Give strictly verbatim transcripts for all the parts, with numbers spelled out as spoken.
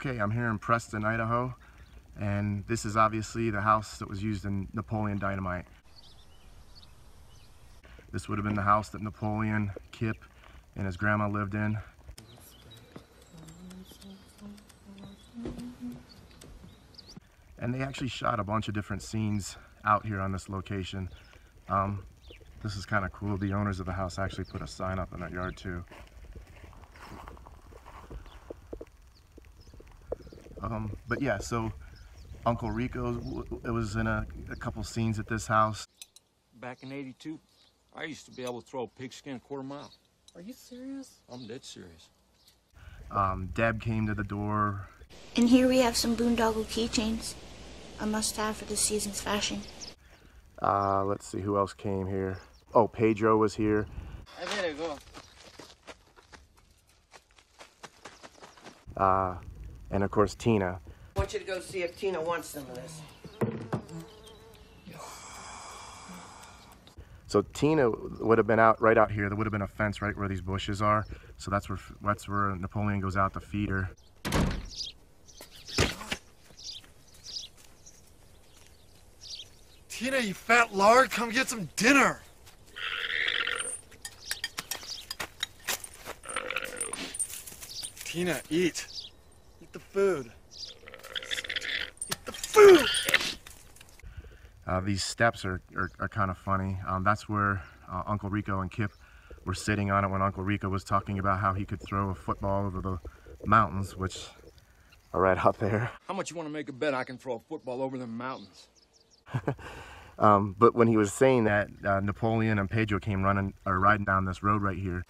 Okay, I'm here in Preston, Idaho, and this is obviously the house that was used in Napoleon Dynamite. This would have been the house that Napoleon, Kip, and his grandma lived in. And they actually shot a bunch of different scenes out here on this location. Um, this is kind of cool. The owners of the house actually put a sign up in their yard too. Um, but yeah, so Uncle Rico, it was in a, a couple scenes at this house. Back in eighty-two, I used to be able to throw a pigskin a quarter mile. Are you serious? I'm dead serious. Um, Deb came to the door. And here we have some boondoggle keychains. A must-have for this season's fashion. Uh, let's see who else came here. Oh, Pedro was here. I better go. Uh, and of course Tina. I want you to go see if Tina wants some of this. So Tina would have been out right out here. There would have been a fence right where these bushes are. So that's where that's where Napoleon goes out to feed her. Tina, you fat lard, come get some dinner. Tina, eat. Eat the food. Eat the food! Uh, these steps are, are, are kind of funny. Um, that's where uh, Uncle Rico and Kip were sitting on it when Uncle Rico was talking about how he could throw a football over the mountains, which are right out there. How much you want to make a bet I can throw a football over the mountains? um, but when he was saying that, uh, Napoleon and Pedro came running or riding down this road right here.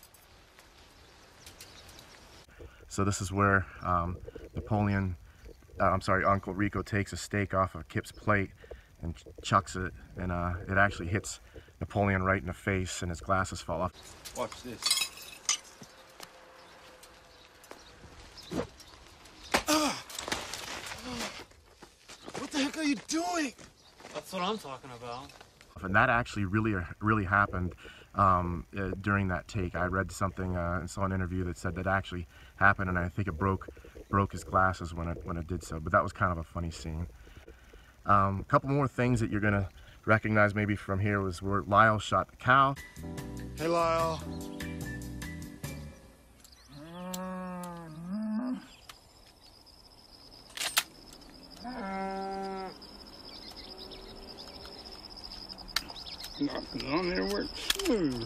So this is where um, Napoleon, uh, I'm sorry, Uncle Rico takes a steak off of Kip's plate and chucks it, and uh, it actually hits Napoleon right in the face, and his glasses fall off. Watch this. Ah! What the heck are you doing? That's what I'm talking about. And that actually really, really happened um, uh, during that take. I read something uh, and saw an interview that said that actually happened, and I think it broke broke his glasses when it when it did so. But that was kind of a funny scene. Um, a couple more things that you're gonna recognize maybe from here was where Lyle shot the cow. Hey, Lyle. Knocking on there works smooth.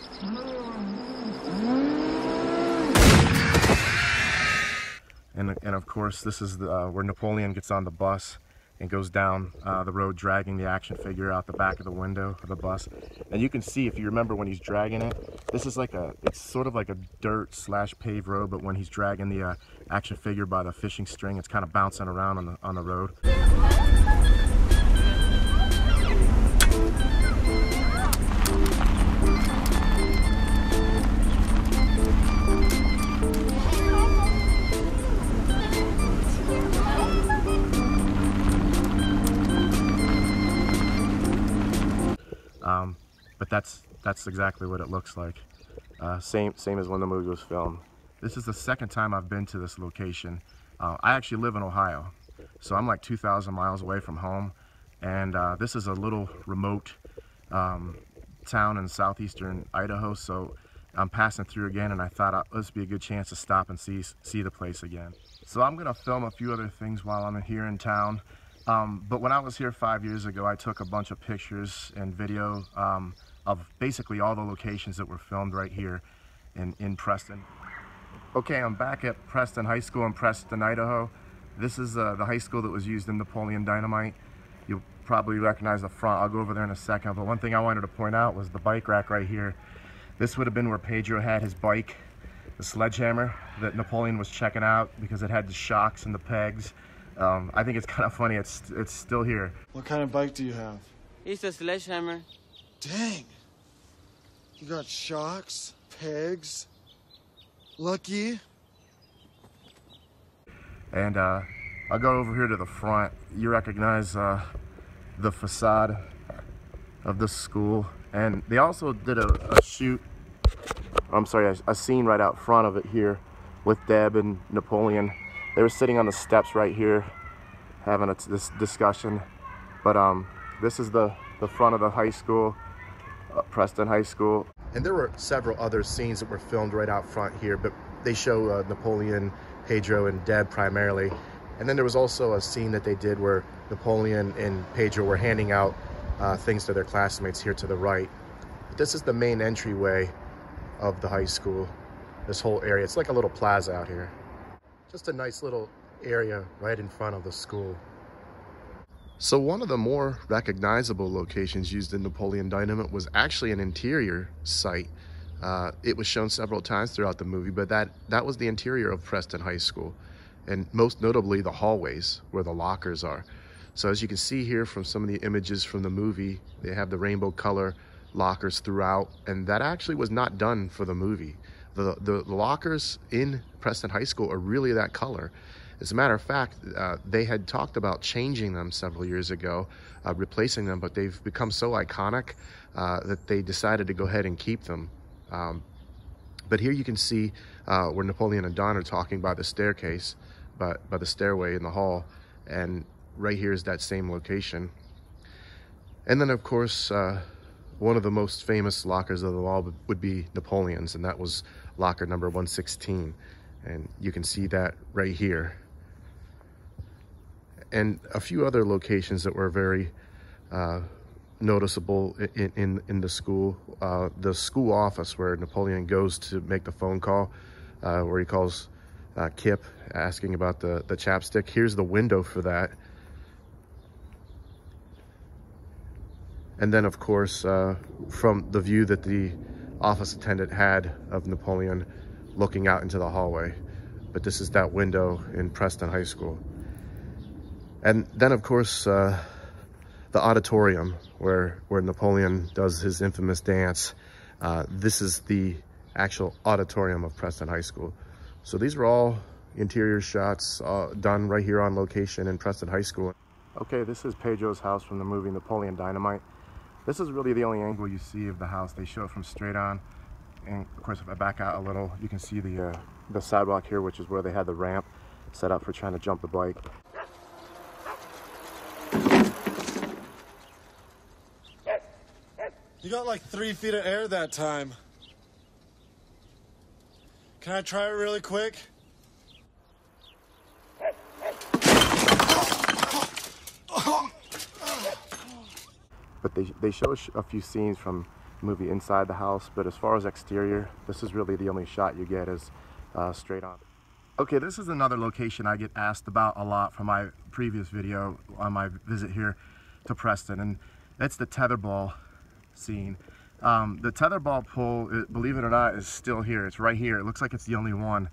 And, and of course, this is the, uh, where Napoleon gets on the bus and goes down uh, the road dragging the action figure out the back of the window of the bus. And you can see, if you remember when he's dragging it, this is like a, it's sort of like a dirt slash paved road, but when he's dragging the uh, action figure by the fishing string, it's kind of bouncing around on the, on the road. Um, but that's that's exactly what it looks like. Uh, same same as when the movie was filmed. This is the second time I've been to this location. Uh, I actually live in Ohio, so I'm like two thousand miles away from home, and uh, this is a little remote um, town in southeastern Idaho. So I'm passing through again, and I thought uh, this would be a good chance to stop and see see the place again. So I'm gonna film a few other things while I'm here in town. Um, but when I was here five years ago, I took a bunch of pictures and video um, of basically all the locations that were filmed right here in, in Preston. Okay, I'm back at Preston High School in Preston, Idaho. This is uh, the high school that was used in Napoleon Dynamite. You'll probably recognize the front. I'll go over there in a second. But one thing I wanted to point out was the bike rack right here. This would have been where Pedro had his bike, the sledgehammer that Napoleon was checking out because it had the shocks and the pegs. Um, I think it's kind of funny, it's, it's still here. What kind of bike do you have? It's a sledgehammer. Dang. You got shocks, pegs. Lucky. And uh, I'll go over here to the front. You recognize uh, the facade of this school. And they also did a, a shoot, I'm sorry, a, a scene right out front of it here with Deb and Napoleon. They were sitting on the steps right here having a, this discussion. But um, this is the, the front of the high school, uh, Preston High School. And there were several other scenes that were filmed right out front here, but they show uh, Napoleon, Pedro, and Deb primarily. And then there was also a scene that they did where Napoleon and Pedro were handing out uh, things to their classmates here to the right. But this is the main entryway of the high school, this whole area. It's like a little plaza out here. Just a nice little area right in front of the school. So one of the more recognizable locations used in Napoleon Dynamite was actually an interior site. Uh, it was shown several times throughout the movie, but that, that was the interior of Preston High School, and most notably the hallways where the lockers are. So as you can see here from some of the images from the movie, they have the rainbow color lockers throughout, and that actually was not done for the movie. The, the, the lockers in Preston High School are really that color. As a matter of fact, uh, they had talked about changing them several years ago, uh, replacing them, but they've become so iconic uh, that they decided to go ahead and keep them. Um, but here you can see uh, where Napoleon and Don are talking by the staircase, by, by the stairway in the hall, and right here is that same location. And then, of course, uh, one of the most famous lockers of them all would be Napoleon's, and that was locker number one sixteen. And you can see that right here. And a few other locations that were very uh, noticeable in, in, in the school. Uh, the school office where Napoleon goes to make the phone call, uh, where he calls uh, Kip asking about the, the chapstick. Here's the window for that. And then, of course, uh, from the view that the office attendant had of Napoleon looking out into the hallway. But this is that window in Preston High School. And then, of course, uh, the auditorium where, where Napoleon does his infamous dance. Uh, this is the actual auditorium of Preston High School. So these were all interior shots uh, done right here on location in Preston High School. Okay, this is Pedro's house from the movie Napoleon Dynamite. This is really the only angle you see of the house. They show it from straight on. And of course, if I back out a little, you can see the, uh, the sidewalk here, which is where they had the ramp set up for trying to jump the bike. You got like three feet of air that time. Can I try it really quick? But they, they show a few scenes from the movie inside the house, but as far as exterior, this is really the only shot you get is uh, straight on. Okay, this is another location I get asked about a lot from my previous video on my visit here to Preston, and that's the tetherball scene. Um, the tetherball pole, it, believe it or not, is still here. It's right here. It looks like it's the only one.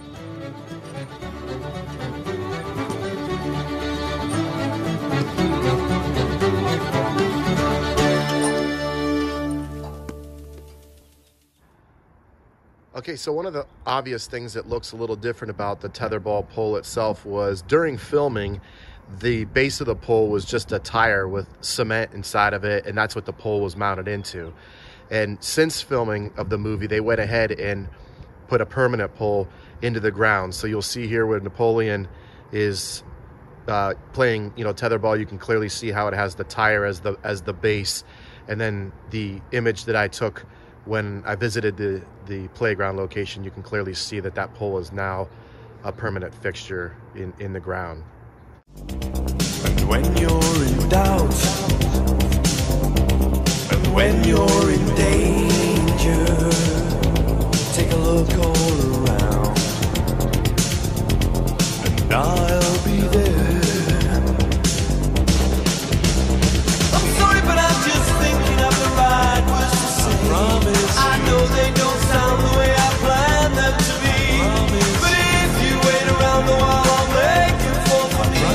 Okay, so one of the obvious things that looks a little different about the tetherball pole itself was during filming, the base of the pole was just a tire with cement inside of it, and that's what the pole was mounted into. And since filming of the movie, they went ahead and put a permanent pole into the ground. So you'll see here where Napoleon is uh, playing, you know, tetherball. You can clearly see how it has the tire as the as the base, and then the image that I took when I visited the, the playground location, you can clearly see that that pole is now a permanent fixture in, in the ground. And when you're in doubt, and when you're in danger, take a look all around, and I'll be there. I'm sorry, but I'm just thinking of the right words to say. I promise. I know they don't sound the way I planned them to be. Promise. But if you wait around the while, I'll make it fall for me.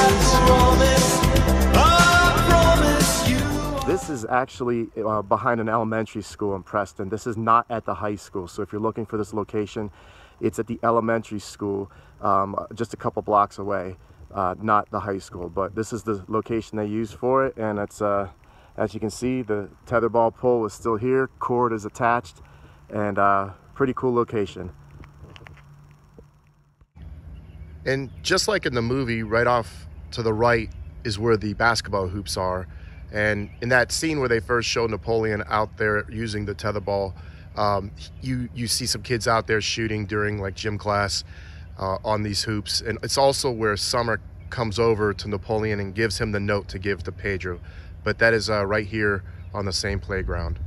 I promise. I promise you. This is actually uh, behind an elementary school in Preston. This is not at the high school. So if you're looking for this location, it's at the elementary school, um, just a couple blocks away, uh, not the high school. But this is the location they use for it, and it's uh, as you can see, the tetherball pole is still here, cord is attached, and uh, pretty cool location. And just like in the movie, right off to the right is where the basketball hoops are. And in that scene where they first show Napoleon out there using the tetherball, um, you, you see some kids out there shooting during like gym class uh, on these hoops. And it's also where Summer comes over to Napoleon and gives him the note to give to Pedro. But that is uh, right here on the same playground.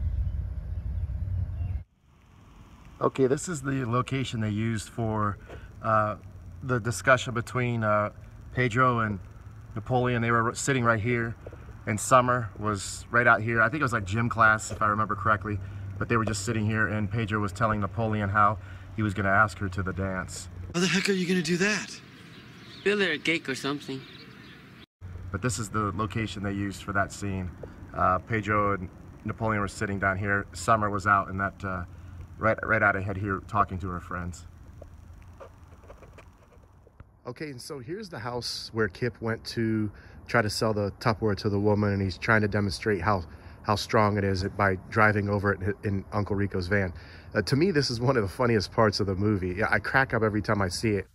Okay, this is the location they used for uh, the discussion between uh, Pedro and Napoleon. They were sitting right here, and Summer was right out here. I think it was like gym class, if I remember correctly, but they were just sitting here, and Pedro was telling Napoleon how he was going to ask her to the dance. How the heck are you going to do that? Build her a cake or something. But this is the location they used for that scene. Uh, Pedro and Napoleon were sitting down here. Summer was out in that uh, right, right out ahead here talking to her friends. Okay, and so here's the house where Kip went to try to sell the Tupperware to the woman, and he's trying to demonstrate how, how strong it is by driving over it in Uncle Rico's van. Uh, to me, this is one of the funniest parts of the movie. Yeah, I crack up every time I see it.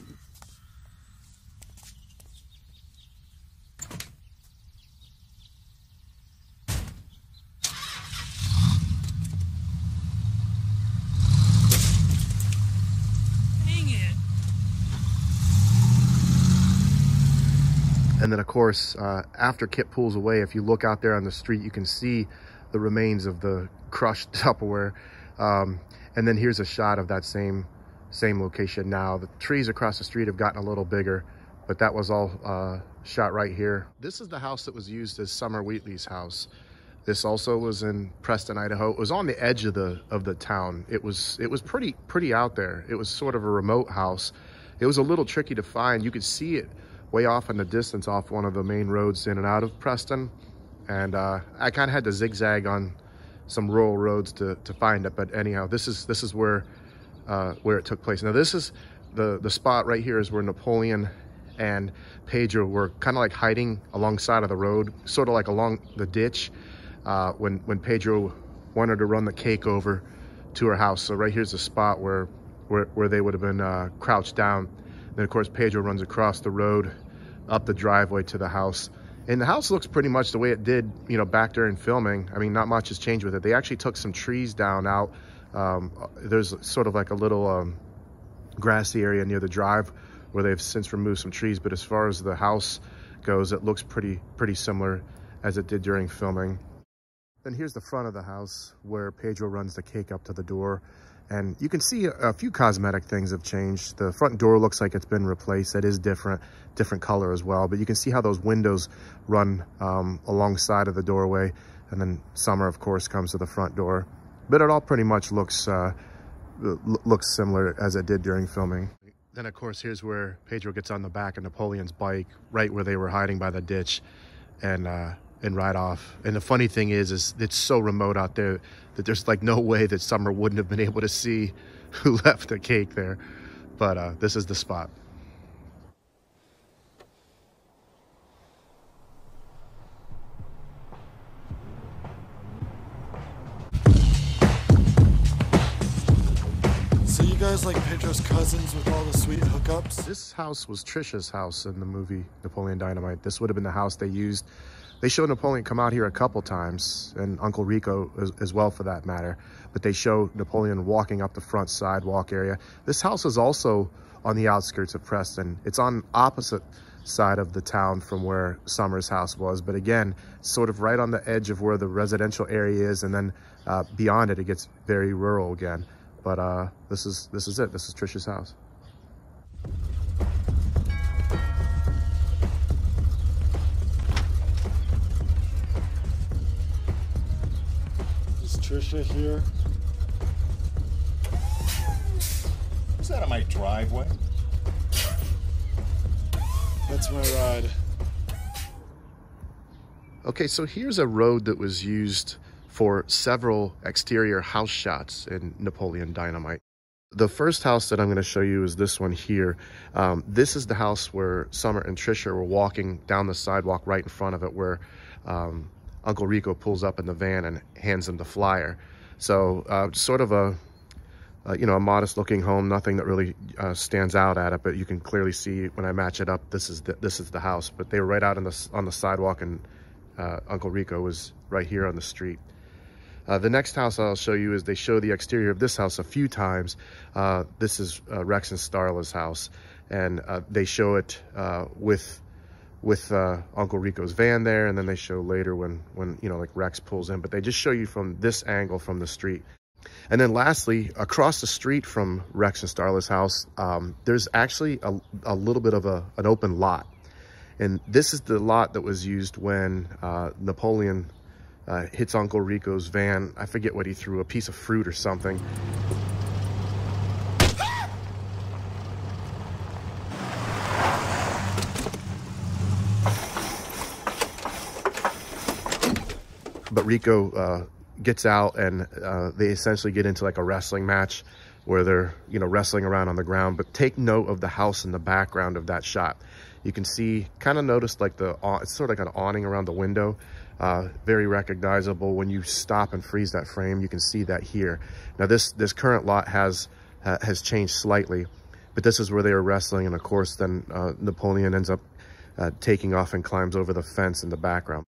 And then, of course, uh, after Kip pulls away, if you look out there on the street, you can see the remains of the crushed Tupperware. Um, and then here's a shot of that same same location now. The trees across the street have gotten a little bigger, but that was all uh, shot right here. This is the house that was used as Summer Wheatley's house. This also was in Preston, Idaho. It was on the edge of the of the town. It was it was pretty pretty out there. It was sort of a remote house. It was a little tricky to find. You could see it way off in the distance off one of the main roads in and out of Preston. And uh, I kind of had to zigzag on some rural roads to, to find it. But anyhow, this is this is where uh, where it took place. Now this is the, the spot right here is where Napoleon and Pedro were kind of like hiding alongside of the road, sort of like along the ditch uh, when, when Pedro wanted to run the cake over to her house. So right here's the spot where, where, where they would have been uh, crouched down. Then, of course, Pedro runs across the road, up the driveway to the house. And the house looks pretty much the way it did, you know, back during filming. I mean, not much has changed with it. They actually took some trees down out. Um, there's sort of like a little um, grassy area near the drive where they've since removed some trees. But as far as the house goes, it looks pretty, pretty similar as it did during filming. Then here's the front of the house where Pedro runs the cake up to the door. And you can see a, a few cosmetic things have changed. The front door looks like it's been replaced. It is different, different color as well. But you can see how those windows run um, alongside of the doorway. And then Summer, of course, comes to the front door. But it all pretty much looks, uh, looks similar as it did during filming. Then, of course, here's where Pedro gets on the back of Napoleon's bike, right where they were hiding by the ditch, and uh, and ride off. And the funny thing is, is it's so remote out there that there's like no way that Summer wouldn't have been able to see who left the cake there. But uh, this is the spot. So you guys like Pedro's cousins with all the sweet hookups? This house was Trisha's house in the movie Napoleon Dynamite. This would have been the house they used. They showed Napoleon come out here a couple times, and Uncle Rico as, as well for that matter. But they show Napoleon walking up the front sidewalk area. This house is also on the outskirts of Preston. It's on opposite side of the town from where Summer's house was. But again, sort of right on the edge of where the residential area is, and then uh, beyond it, it gets very rural again. But uh, this is this is it. This is Trisha's house. Is Trisha here? Is that on my driveway? That's my ride. Okay, so here's a road that was used for several exterior house shots in Napoleon Dynamite. The first house that I'm going to show you is this one here. Um, this is the house where Summer and Trisha were walking down the sidewalk right in front of it, where um, Uncle Rico pulls up in the van and hands them the flyer. So uh, sort of a uh, you know, a modest looking home, nothing that really uh, stands out at it, but you can clearly see when I match it up, this is the, this is the house. But they were right out on the, on the sidewalk, and uh, Uncle Rico was right here on the street. Uh, the next house I'll show you is they show the exterior of this house a few times. Uh, this is uh, Rex and Starla's house, and uh, they show it uh, with with uh, Uncle Rico's van there, and then they show later when, when, you know, like Rex pulls in, but they just show you from this angle from the street. And then lastly, across the street from Rex and Starla's house, um, there's actually a, a little bit of a, an open lot. And this is the lot that was used when uh, Napoleon uh, hits Uncle Rico's van. I forget what he threw, a piece of fruit or something. But Rico uh, gets out, and uh, they essentially get into like a wrestling match where they're, you know, wrestling around on the ground. But take note of the house in the background of that shot. You can see, kind of notice like the, it's sort of like an awning around the window. Uh, very recognizable. When you stop and freeze that frame, you can see that here. Now this, this current lot has, uh, has changed slightly, but this is where they were wrestling. And of course, then uh, Napoleon ends up uh, taking off and climbs over the fence in the background.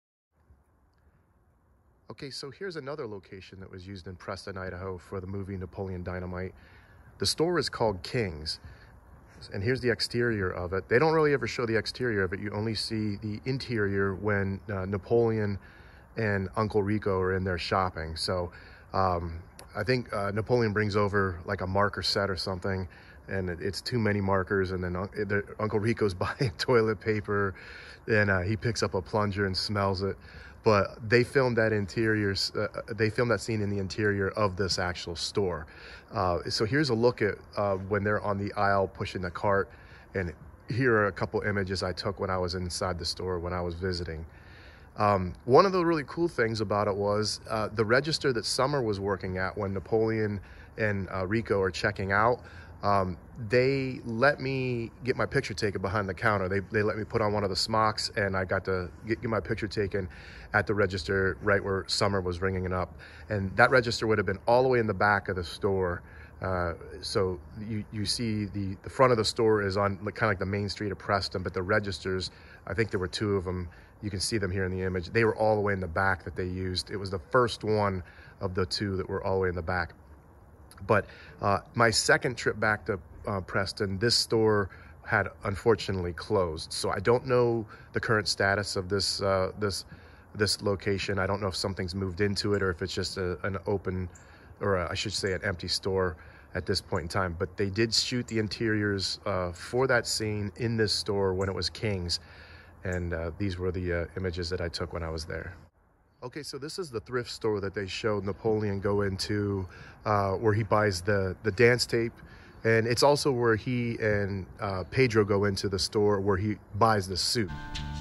Okay, so here's another location that was used in Preston, Idaho for the movie Napoleon Dynamite. The store is called King's, and here's the exterior of it. They don't really ever show the exterior of it. You only see the interior when uh, Napoleon and Uncle Rico are in there shopping. So um, I think uh, Napoleon brings over like a marker set or something, and it, it's too many markers, and then uh, the, Uncle Rico's buying toilet paper, and uh, he picks up a plunger and smells it. But they filmed that interior, uh, they filmed that scene in the interior of this actual store. Uh, so here's a look at uh, when they're on the aisle pushing the cart. And here are a couple images I took when I was inside the store when I was visiting. Um, one of the really cool things about it was uh, the register that Summer was working at when Napoleon and uh, Rico are checking out. Um, they let me get my picture taken behind the counter. They, they let me put on one of the smocks, and I got to get, get my picture taken at the register right where Summer was ringing it up. And that register would have been all the way in the back of the store. Uh, so you, you see the, the front of the store is on like, kind of like the main street of Preston, but the registers, I think there were two of them. You can see them here in the image. They were all the way in the back that they used. It was the first one of the two that were all the way in the back. But uh, my second trip back to uh, Preston, this store had unfortunately closed. So I don't know the current status of this uh, this this location. I don't know if something's moved into it or if it's just a, an open, or a, I should say an empty store at this point in time. But they did shoot the interiors uh, for that scene in this store when it was King's. And uh, these were the uh, images that I took when I was there. Okay, so this is the thrift store that they showed Napoleon go into, uh, where he buys the, the dance tape. And it's also where he and uh, Pedro go into the store where he buys the suit.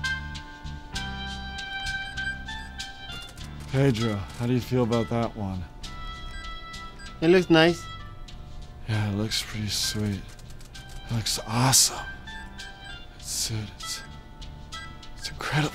Pedro, how do you feel about that one? It looks nice. Yeah, it looks pretty sweet. It looks awesome. That suit, it's, it's incredible.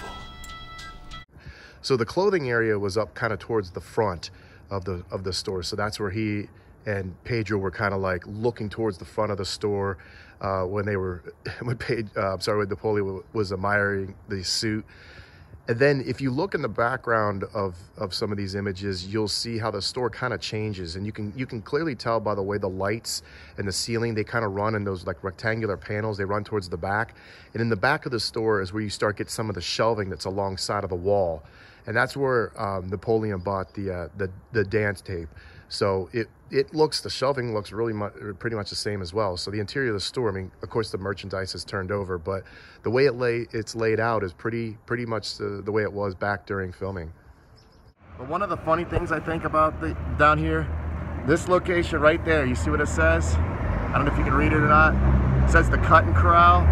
So the clothing area was up kind of towards the front of the of the store. So that's where he and Pedro were kind of like looking towards the front of the store uh, when they were, when Pedro, uh, I'm sorry, when Napoleon was admiring the suit. And then if you look in the background of, of some of these images, you'll see how the store kind of changes. And you can you can clearly tell by the way the lights and the ceiling, they kind of run in those like rectangular panels. They run towards the back. And in the back of the store is where you start get some of the shelving that's alongside of the wall. And that's where um, Napoleon bought the, uh, the the dance tape. So it it looks, the shelving looks really much, pretty much the same as well. So the interior of the store, I mean, of course the merchandise is turned over, but the way it lay it's laid out is pretty pretty much the, the way it was back during filming. But one of the funny things I think about the down here, this location right there, you see what it says? I don't know if you can read it or not. It says the Cutting Corral.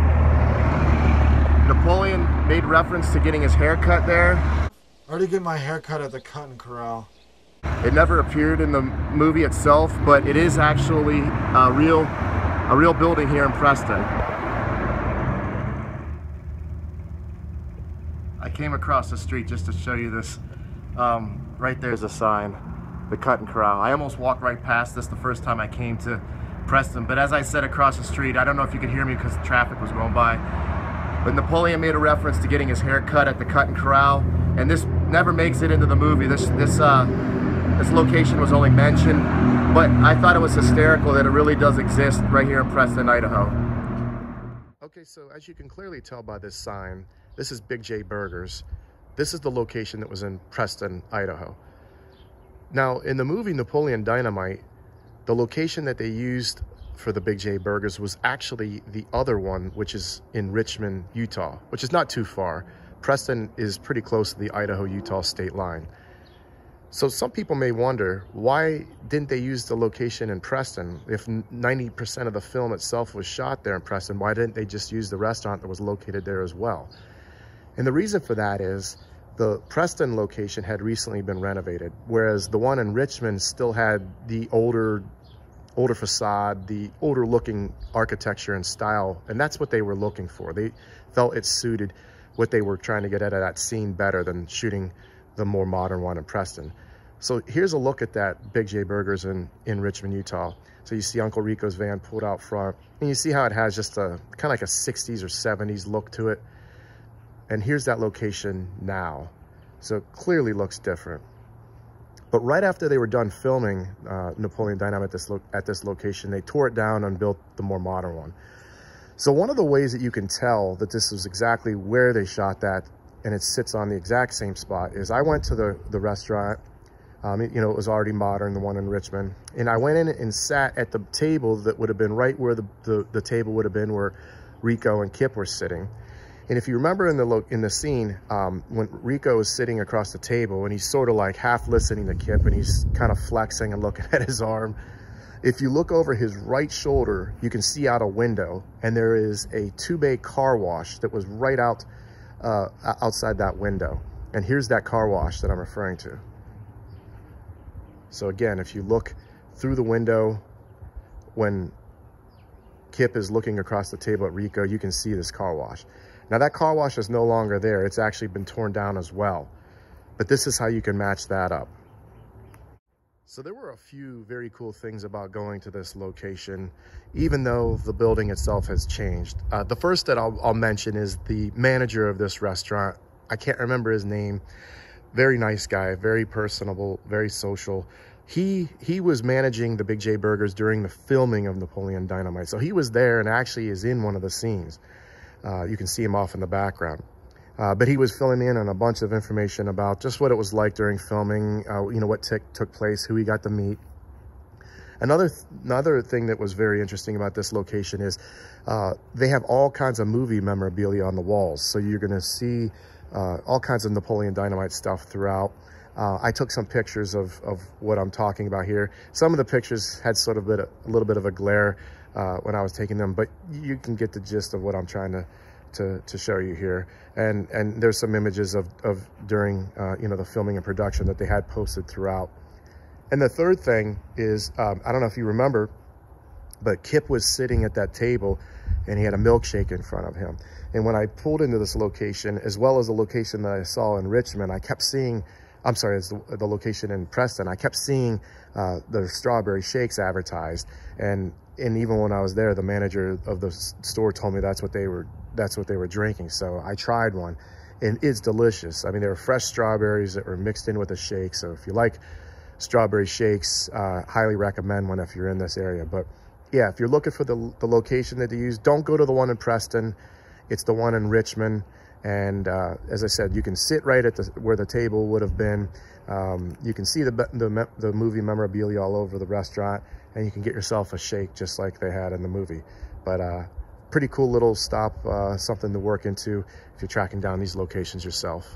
Napoleon made reference to getting his hair cut there. I already get my hair cut at the Cutting Corral. It never appeared in the movie itself, but it is actually a real, a real building here in Preston. I came across the street just to show you this. Um, right there's a sign. the Cut and Corral. I almost walked right past this the first time I came to Preston, but as I said across the street, I don't know if you could hear me because the traffic was going by, but Napoleon made a reference to getting his hair cut at the Cut and Corral, and this never makes it into the movie. This this uh, this location was only mentioned, but I thought it was hysterical that it really does exist right here in Preston, Idaho. Okay, so as you can clearly tell by this sign, this is Big J Burgers. This is the location that was in Preston, Idaho. Now, in the movie Napoleon Dynamite, the location that they used for the Big J Burgers was actually the other one, which is in Richmond, Utah, which is not too far. Preston is pretty close to the Idaho-Utah state line. So some people may wonder, why didn't they use the location in Preston? If ninety percent of the film itself was shot there in Preston, why didn't they just use the restaurant that was located there as well? And the reason for that is the Preston location had recently been renovated, whereas the one in Richmond still had the older older facade, the older looking architecture and style, and that's what they were looking for. They felt it suited what they were trying to get out of that scene better than shooting the more modern one in Preston. So here's a look at that Big J Burgers in, in Richmond, Utah. So you see Uncle Rico's van pulled out front, and you see how it has just a kind of like a sixties or seventies look to it. And here's that location now. So it clearly looks different. But right after they were done filming uh, Napoleon Dynamite at this, at this location, they tore it down and built the more modern one. So one of the ways that you can tell that this was exactly where they shot that, and it sits on the exact same spot, is I went to the, the restaurant. Um, it, you know, it was already modern, the one in Richmond. And I went in and sat at the table that would have been right where the, the, the table would have been where Rico and Kip were sitting. And if you remember in the lo in the scene, um, when Rico is sitting across the table and he's sort of like half listening to Kip and he's kind of flexing and looking at his arm, if you look over his right shoulder, you can see out a window, and there is a two-bay car wash that was right out uh, outside that window. And here's that car wash that I'm referring to. So again, if you look through the window when Kip is looking across the table at Rico, you can see this car wash. Now that car wash is no longer there. It's actually been torn down as well. But this is how you can match that up. So there were a few very cool things about going to this location, even though the building itself has changed. Uh, the first that I'll, I'll mention is the manager of this restaurant. I can't remember his name. Very nice guy, very personable, very social. He he was managing the Big J Burgers during the filming of Napoleon Dynamite. So he was there and actually is in one of the scenes. Uh, you can see him off in the background. Uh, but he was filling in on a bunch of information about just what it was like during filming, uh, you know, what took place, who he got to meet. Another, th another thing that was very interesting about this location is uh, they have all kinds of movie memorabilia on the walls. So you're going to see uh, all kinds of Napoleon Dynamite stuff throughout. Uh, I took some pictures of, of what I'm talking about here. Some of the pictures had sort of bit, a little bit of a glare uh, when I was taking them, but you can get the gist of what I'm trying to To, to show you here. And and there's some images of, of during uh, you know, the filming and production that they had posted throughout. And the third thing is, um, I don't know if you remember, but Kip was sitting at that table and he had a milkshake in front of him. And when I pulled into this location, as well as the location that I saw in Richmond, I kept seeing, I'm sorry, it's the, the location in Preston, I kept seeing uh, the strawberry shakes advertised. And and even when I was there, the manager of the store told me that's what they were that's what they were drinking. So I tried one, and it's delicious. I mean, they were fresh strawberries that were mixed in with a shake. So if you like strawberry shakes, uh, highly recommend one if you're in this area. But yeah, if you're looking for the, the location that they use, don't go to the one in Preston. It's the one in Richmond. And uh, as I said, you can sit right at the, where the table would have been. Um, you can see the, the, the movie memorabilia all over the restaurant, and you can get yourself a shake just like they had in the movie. But uh, pretty cool little stop, uh, something to work into if you're tracking down these locations yourself.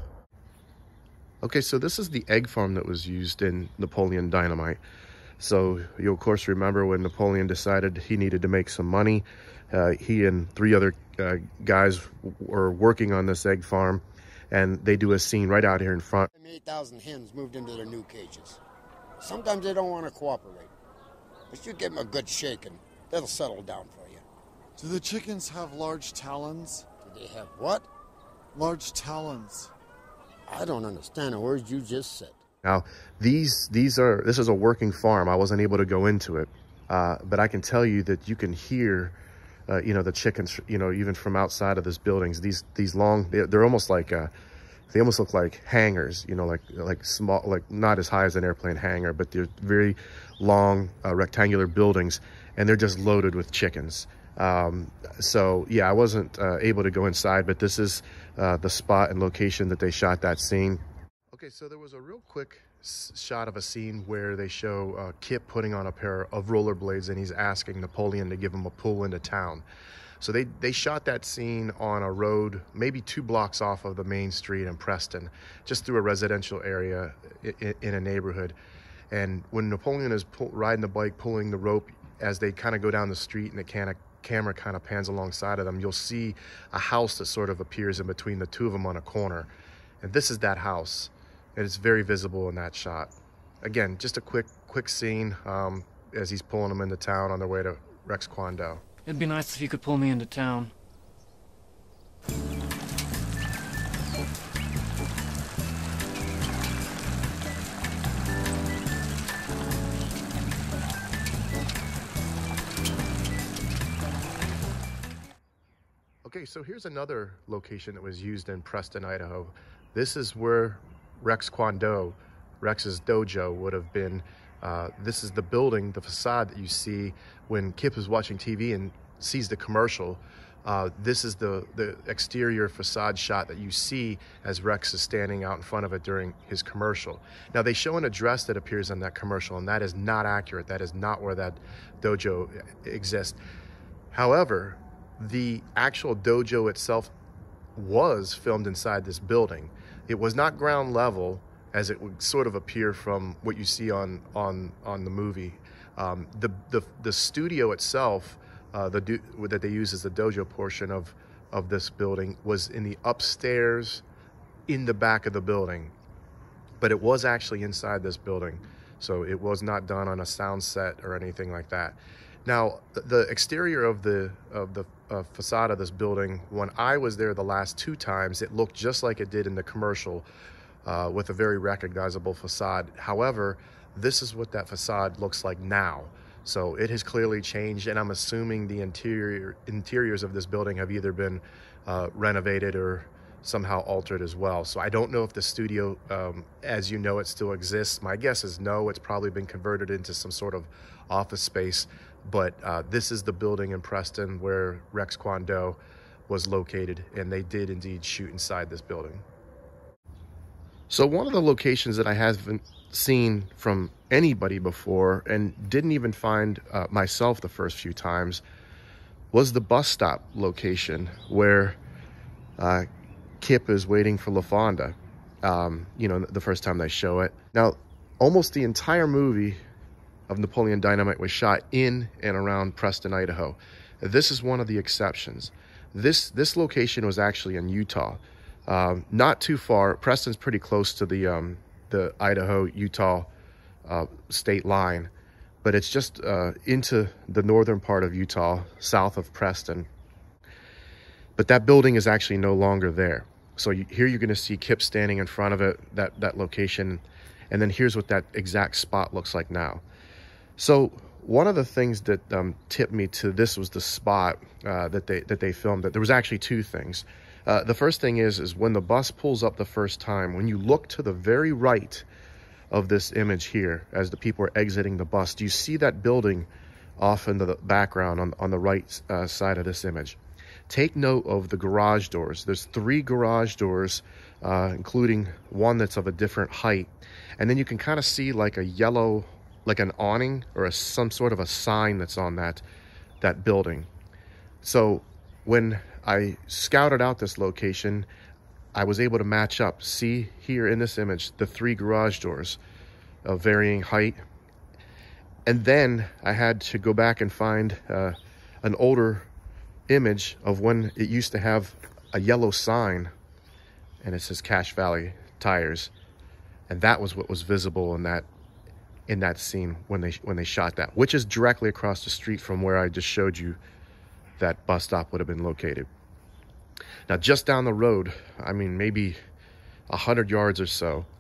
Okay, so this is the egg farm that was used in Napoleon Dynamite. So you'll of course remember when Napoleon decided he needed to make some money. Uh, he and three other uh, guys were working on this egg farm, and they do a scene right out here in front. eight thousand hens moved into their new cages. Sometimes they don't want to cooperate, but you give them a good shaking, they'll settle down for you. Do the chickens have large talons? Do they have what? Large talons. I don't understand the words you just said. Now, these these are this is a working farm. I wasn't able to go into it, uh, but I can tell you that you can hear, uh, you know, the chickens, you know, even from outside of this buildings. These these long, they're, they're almost like, uh, they almost look like hangars, you know, like like small, like not as high as an airplane hangar, but they're very long, uh, rectangular buildings, and they're just loaded with chickens. Um, so yeah, I wasn't uh, able to go inside, but this is uh, the spot and location that they shot that scene. Okay, so there was a real quick shot of a scene where they show uh, Kip putting on a pair of rollerblades, and he's asking Napoleon to give him a pull into town. So they, they shot that scene on a road maybe two blocks off of the main street in Preston, just through a residential area in, in a neighborhood. And when Napoleon is pull, riding the bike, pulling the rope, as they kind of go down the street and the can of, camera kind of pans alongside of them, you'll see a house that sort of appears in between the two of them on a corner. And this is that house. And it's very visible in that shot. Again, just a quick quick scene um, as he's pulling them into town on their way to Rex Kwon-Do. It'd be nice if you could pull me into town. Okay, so here's another location that was used in Preston, Idaho. This is where Rex Kwon-Do, Rex's dojo, would have been. Uh, this is the building, the facade that you see when Kip is watching T V and sees the commercial. Uh, this is the, the exterior facade shot that you see as Rex is standing out in front of it during his commercial. Now, they show an address that appears on that commercial, and that is not accurate. That is not where that dojo exists. However, the actual dojo itself was filmed inside this building. It was not ground level, as it would sort of appear from what you see on on on the movie. Um, the, the the studio itself, uh, the do, that they use as the dojo portion of of this building, was in the upstairs, in the back of the building, but it was actually inside this building, so it was not done on a sound set or anything like that. Now, the exterior of the of the uh, facade of this building, when I was there the last two times, it looked just like it did in the commercial, uh, with a very recognizable facade. However, this is what that facade looks like now. So it has clearly changed, and I'm assuming the interior interiors of this building have either been uh, renovated or somehow altered as well. So I don't know if the studio, um, as you know, it still exists. My guess is no, it's probably been converted into some sort of office space. But uh, this is the building in Preston where Rex Kwon-Do was located, and they did indeed shoot inside this building. So one of the locations that I haven't seen from anybody before, and didn't even find uh, myself the first few times, was the bus stop location where uh, Kip is waiting for LaFonda, um, you know, the first time they show it. Now, almost the entire movie of Napoleon Dynamite was shot in and around Preston, Idaho. This is one of the exceptions. This this location was actually in Utah, um, not too far. Preston's pretty close to the um, the Idaho-Utah uh, state line, but it's just uh, into the northern part of Utah, south of Preston. But that building is actually no longer there. So you, here you're going to see Kip standing in front of it, that that location, and then here's what that exact spot looks like now. So one of the things that um, tipped me to this was the spot uh, that they that they filmed. That there was actually two things. Uh, the first thing is is when the bus pulls up the first time. When you look to the very right of this image here, as the people are exiting the bus, do you see that building off in the background on on the right uh, side of this image? Take note of the garage doors. There's three garage doors, uh, including one that's of a different height, and then you can kind of see like a yellow, like an awning or a, some sort of a sign that's on that that building. So when I scouted out this location, I was able to match up. See here in this image, the three garage doors of varying height. And then I had to go back and find uh, an older image of when it used to have a yellow sign and it says Cache Valley Tires. And that was what was visible in that in that scene when they when they shot that, which is directly across the street from where I just showed you that bus stop would have been located. Now, just down the road, I mean, maybe a hundred yards or so,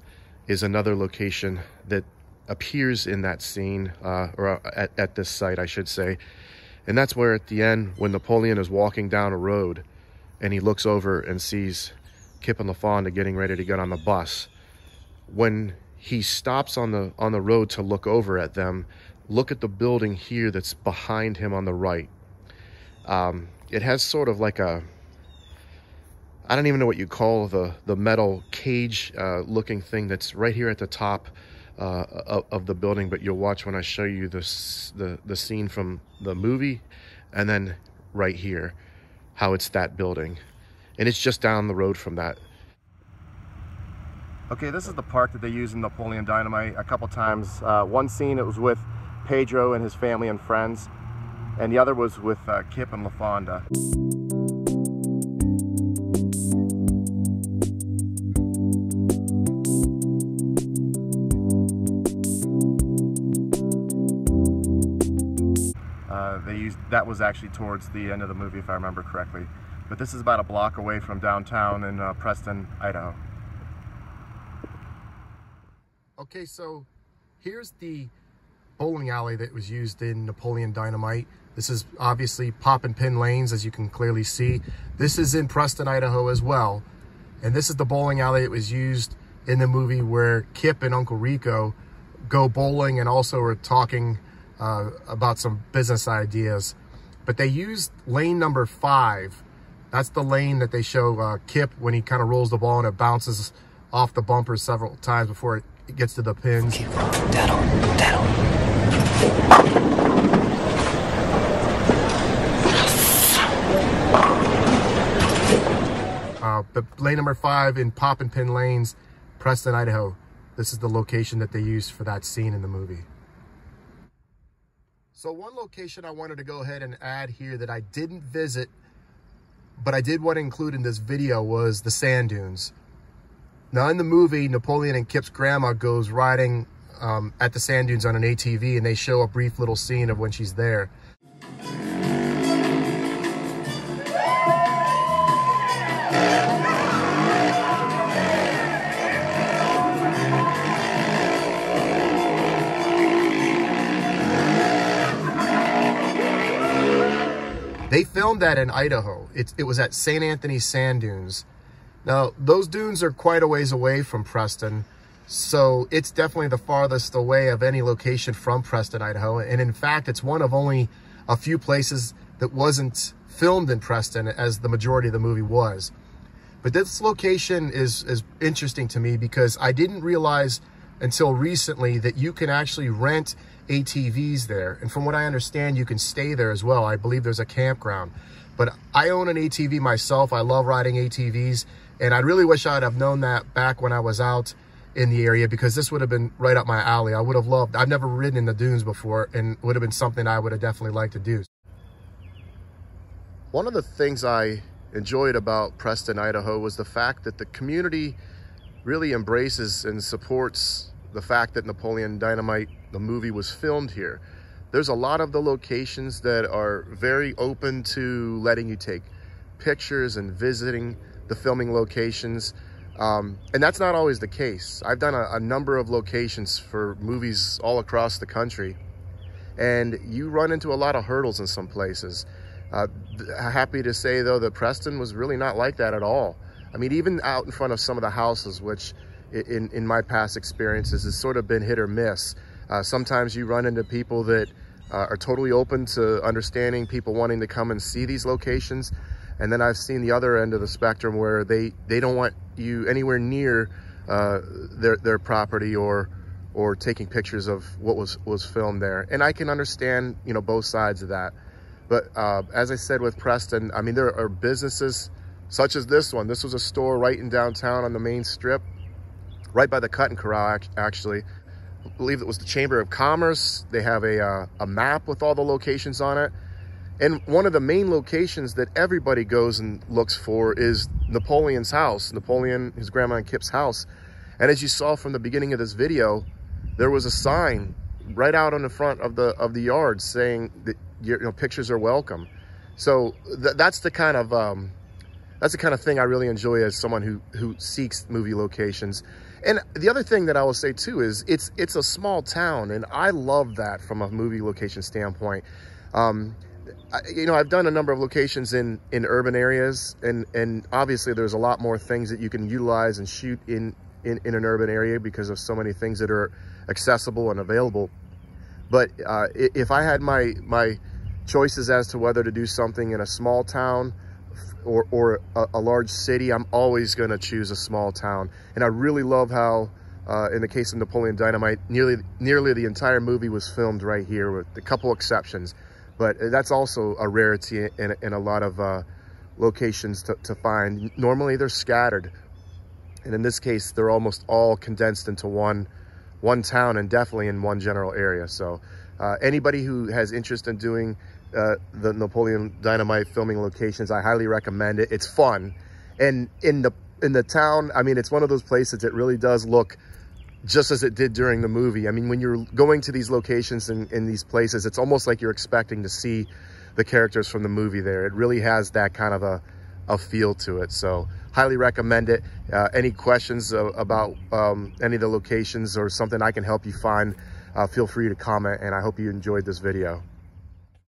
is another location that appears in that scene, uh, or at, at this site, I should say. And that's where at the end, when Napoleon is walking down a road and he looks over and sees Kip and LaFonda getting ready to get on the bus. When he stops on the on the road to look over at them, look at the building here that's behind him on the right. Um, it has sort of like a, I don't even know what you call the, the metal cage uh, looking thing that's right here at the top uh, of, of the building, but you'll watch when I show you this, the, the scene from the movie, and then right here, how it's that building. And it's just down the road from that. Okay, this is the park that they use in Napoleon Dynamite a couple times. Uh, one scene, it was with Pedro and his family and friends, and the other was with uh, Kip and LaFonda. Uh, they used, that was actually towards the end of the movie, if I remember correctly. But this is about a block away from downtown in uh, Preston, Idaho. Okay, so here's the bowling alley that was used in Napoleon Dynamite. This is obviously Pop and Pin Lanes, as you can clearly see. This is in Preston, Idaho as well. And this is the bowling alley that was used in the movie where Kip and Uncle Rico go bowling and also are talking uh, about some business ideas. But they used lane number five. That's the lane that they show uh, Kip when he kind of rolls the ball and it bounces off the bumper several times before it it gets to the pins. Daddle, daddle. Uh, but lane number five in Pop and Pin Lanes, Preston, Idaho. This is the location that they used for that scene in the movie. So one location I wanted to go ahead and add here that I didn't visit, but I did want to include in this video was the sand dunes. Now in the movie, Napoleon and Kip's grandma goes riding um, at the sand dunes on an A T V, and they show a brief little scene of when she's there. They filmed that in Idaho. It, it was at Saint Anthony Sand Dunes. Now, those dunes are quite a ways away from Preston, so it's definitely the farthest away of any location from Preston, Idaho. And in fact, it's one of only a few places that wasn't filmed in Preston, as the majority of the movie was. But this location is, is interesting to me because I didn't realize until recently that you can actually rent A T Vs there. And from what I understand, you can stay there as well. I believe there's a campground. But I own an A T V myself. I love riding A T Vs. And I really wish I'd have known that back when I was out in the area, because this would have been right up my alley. I would have loved, I've never ridden in the dunes before, and would have been something I would have definitely liked to do. One of the things I enjoyed about Preston, Idaho was the fact that the community really embraces and supports the fact that Napoleon Dynamite, the movie, was filmed here. There's a lot of the locations that are very open to letting you take pictures and visiting the filming locations. Um, and that's not always the case. I've done a, a number of locations for movies all across the country, and you run into a lot of hurdles in some places. Uh, happy to say, though, that Preston was really not like that at all. I mean, even out in front of some of the houses, which in, in my past experiences has sort of been hit or miss. Uh, sometimes you run into people that uh, are totally open to understanding people wanting to come and see these locations. And then I've seen the other end of the spectrum where they, they don't want you anywhere near uh, their, their property or or taking pictures of what was, was filmed there. And I can understand, you know, both sides of that. But uh, as I said with Preston, I mean, there are businesses such as this one. This was a store right in downtown on the main strip, right by the Cutting Corral, actually. I believe it was the Chamber of Commerce. They have a, uh, a map with all the locations on it. And one of the main locations that everybody goes and looks for is Napoleon's house, Napoleon, his grandma and Kip's house. And as you saw from the beginning of this video, there was a sign right out on the front of the of the yard saying that, you know, pictures are welcome. So th that's the kind of um, that's the kind of thing I really enjoy as someone who who seeks movie locations. And the other thing that I will say too is it's it's a small town, and I love that from a movie location standpoint. Um, I, you know, I've done a number of locations in in urban areas, and and obviously there's a lot more things that you can utilize and shoot in in, in an urban area because of so many things that are accessible and available. But uh, if I had my my choices as to whether to do something in a small town or, or a, a large city, I'm always going to choose a small town. And I really love how, uh, in the case of Napoleon Dynamite, nearly nearly the entire movie was filmed right here, with a couple exceptions. But that's also a rarity in, in a lot of uh, locations to, to find. Normally they're scattered, and in this case, they're almost all condensed into one one town, and definitely in one general area. So uh, anybody who has interest in doing uh, the Napoleon Dynamite filming locations, I highly recommend it. It's fun. And in the in the town, I mean, it's one of those places that really does look just as it did during the movie. I mean, when you're going to these locations and in these places, it's almost like you're expecting to see the characters from the movie there. It really has that kind of a, a feel to it. So highly recommend it. Uh, any questions uh, about um, any of the locations or something I can help you find, uh, feel free to comment, and I hope you enjoyed this video.